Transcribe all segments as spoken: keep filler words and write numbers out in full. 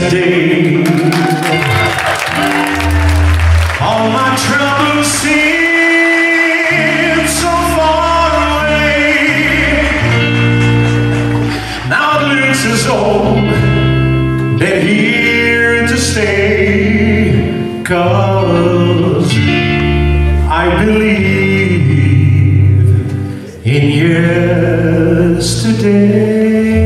Yesterday, all my troubles seem so far away. Now it looks as though they're here to stay, 'cause I believe in yesterday.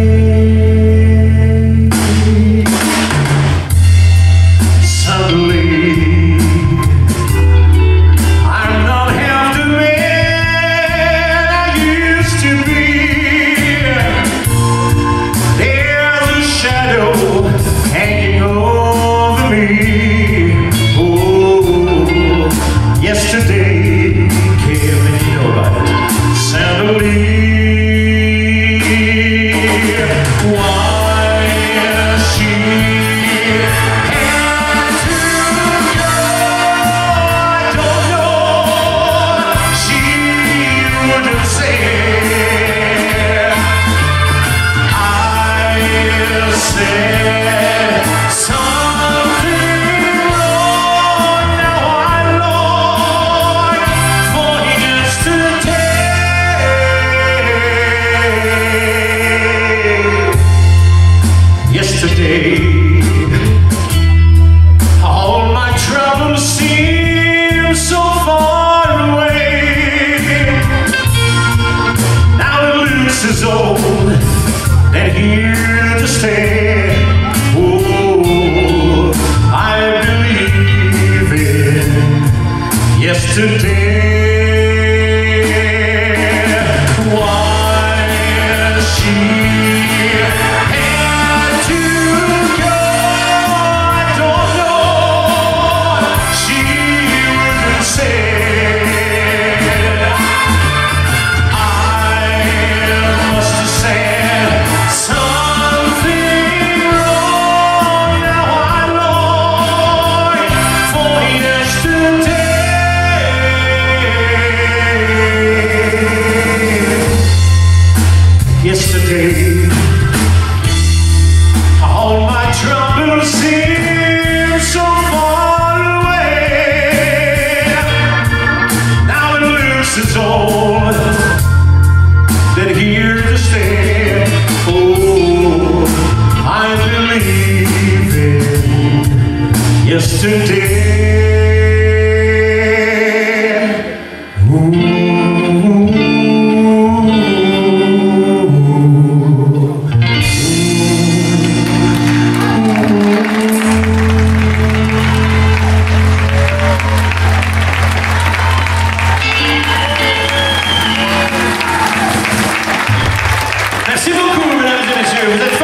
Yesterday, all my troubles seem so far away. Now it looks as though they're here to stay. Oh, I believe in yesterday. Why she Yesterday, all my troubles seem so far away. Now it looks as though they're here to stay. Oh, I believe in yesterday. Ooh. Merci beaucoup, mesdames et messieurs. Vous êtes